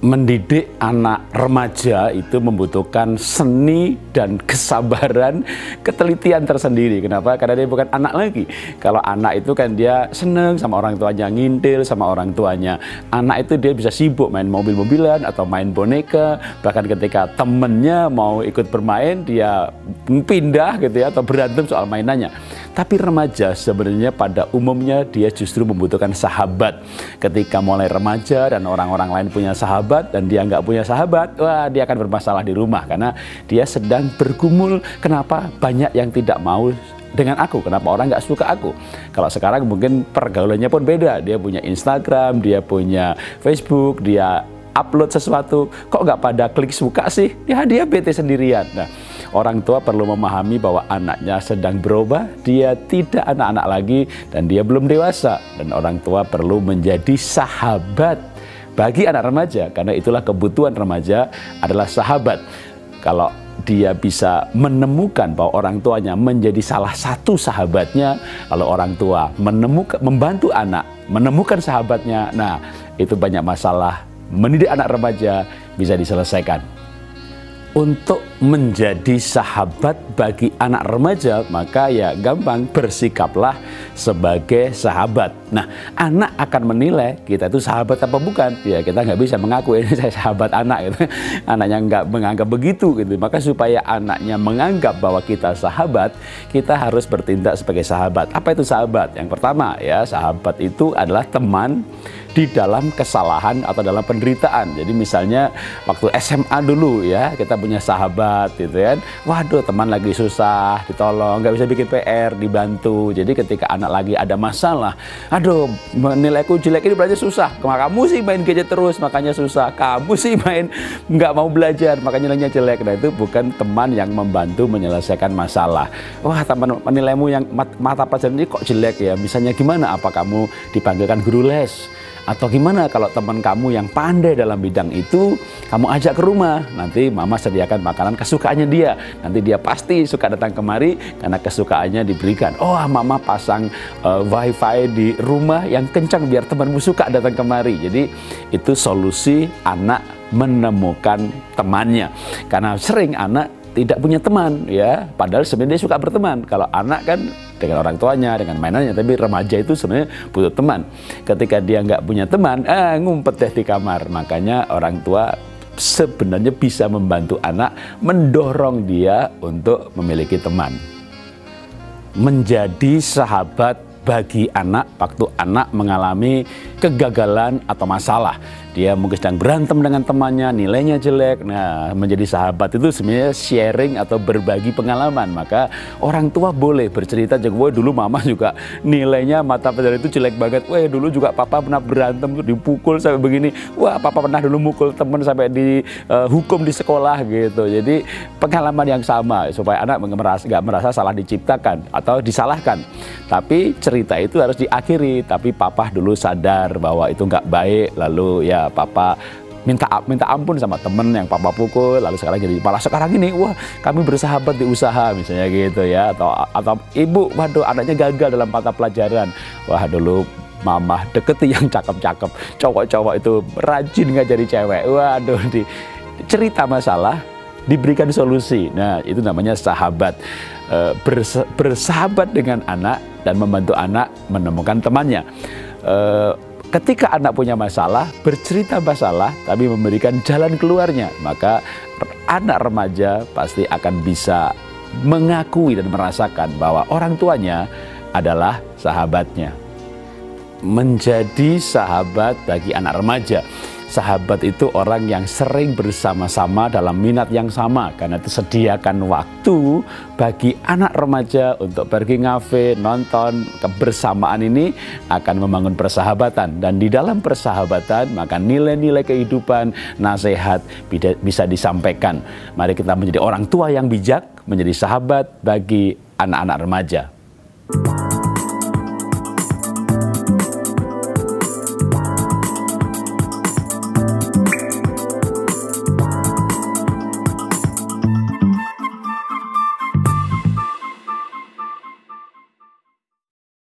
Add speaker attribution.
Speaker 1: Mendidik anak remaja itu membutuhkan seni dan kesabaran, ketelitian tersendiri. Kenapa? Karena dia bukan anak lagi. Kalau anak itu kan dia seneng sama orang tuanya, ngintil sama orang tuanya. Anak itu dia bisa sibuk main mobil-mobilan atau main boneka. Bahkan ketika temennya mau ikut bermain, dia pindah gitu ya, atau berantem soal mainannya. Tapi remaja sebenarnya pada umumnya dia justru membutuhkan sahabat. Ketika mulai remaja dan orang-orang lain punya sahabat dan dia nggak punya sahabat, wah dia akan bermasalah di rumah karena dia sedang bergumul. Kenapa banyak yang tidak mau dengan aku? Kenapa orang nggak suka aku? Kalau sekarang mungkin pergaulannya pun beda. Dia punya Instagram, dia punya Facebook, dia upload sesuatu, kok nggak pada klik suka sih? Ya dia bete sendirian. Nah, orang tua perlu memahami bahwa anaknya sedang berubah, dia tidak anak-anak lagi dan dia belum dewasa. Dan orang tua perlu menjadi sahabat bagi anak remaja, karena itulah kebutuhan remaja adalah sahabat. Kalau dia bisa menemukan bahwa orang tuanya menjadi salah satu sahabatnya, lalu orang tua membantu anak menemukan sahabatnya, nah itu banyak masalah mendidik anak remaja bisa diselesaikan. Untuk menjadi sahabat bagi anak remaja, maka ya gampang, bersikaplah sebagai sahabat. Nah, anak akan menilai kita itu sahabat apa bukan. Ya kita nggak bisa mengaku ini saya sahabat anak gitu. Anaknya nggak menganggap begitu gitu. Maka supaya anaknya menganggap bahwa kita sahabat, kita harus bertindak sebagai sahabat. Apa itu sahabat? Yang pertama ya, sahabat itu adalah teman di dalam kesalahan atau dalam penderitaan. Jadi misalnya waktu SMA dulu ya, kita punya sahabat gitu kan. Waduh, teman lagi susah, ditolong, nggak bisa bikin PR, dibantu. Jadi ketika anak lagi ada masalah, aduh nilaiku jelek ini belajar susah. Kamu sih main gadget terus makanya susah. Kamu sih main nggak mau belajar makanya nilainya jelek. Nah itu bukan teman yang membantu menyelesaikan masalah. Wah, teman nilaimu yang mata pelajaran ini kok jelek ya. Misalnya gimana? Apa kamu dipanggilkan guru les? Atau gimana kalau teman kamu yang pandai dalam bidang itu, kamu ajak ke rumah, nanti mama sediakan makanan kesukaannya dia. Nanti dia pasti suka datang kemari karena kesukaannya diberikan. Oh, mama pasang wifi di rumah yang kencang biar temanmu suka datang kemari. Jadi itu solusi anak menemukan temannya. Karena sering anak tidak punya teman ya, padahal sebenarnya dia suka berteman. Kalau anak kan dengan orang tuanya, dengan mainannya, tapi remaja itu sebenarnya butuh teman. Ketika dia nggak punya teman, ngumpet deh di kamar. Makanya orang tua sebenarnya bisa membantu anak, mendorong dia untuk memiliki teman. Menjadi sahabat bagi anak waktu anak mengalami kegagalan atau masalah. Dia mungkin sedang berantem dengan temannya, nilainya jelek. Nah, menjadi sahabat itu sebenarnya sharing atau berbagi pengalaman. Maka orang tua boleh bercerita, wah dulu mama juga nilainya mata pelajaran itu jelek banget. Wah dulu juga papa pernah berantem, dipukul sampai begini. Wah papa pernah dulu mukul teman sampai dihukum di sekolah gitu. Jadi pengalaman yang sama supaya anak nggak merasa salah diciptakan atau disalahkan. Tapi cerita itu harus diakhiri. Tapi papa dulu sadar bahwa itu nggak baik, lalu ya papa minta ampun sama temen yang papa pukul, lalu sekarang jadi malah sekarang ini wah kami bersahabat di usaha misalnya gitu ya, atau ibu waduh anaknya gagal dalam mata pelajaran, wah dulu mama deketi yang cakep-cakep, cowok-cowok itu rajin ngajari cewek, waduh cerita masalah diberikan solusi. Nah itu namanya sahabat. Bersahabat dengan anak dan membantu anak menemukan temannya. Ketika anak punya masalah, bercerita masalah, tapi memberikan jalan keluarnya, maka anak remaja pasti akan bisa mengakui dan merasakan bahwa orang tuanya adalah sahabatnya. Menjadi sahabat bagi anak remaja. Sahabat itu orang yang sering bersama-sama dalam minat yang sama. Karena itu sediakan waktu bagi anak remaja untuk pergi ngafe, nonton. Kebersamaan ini akan membangun persahabatan. Dan di dalam persahabatan maka nilai-nilai kehidupan, nasihat bisa disampaikan. Mari kita menjadi orang tua yang bijak, menjadi sahabat bagi anak-anak remaja.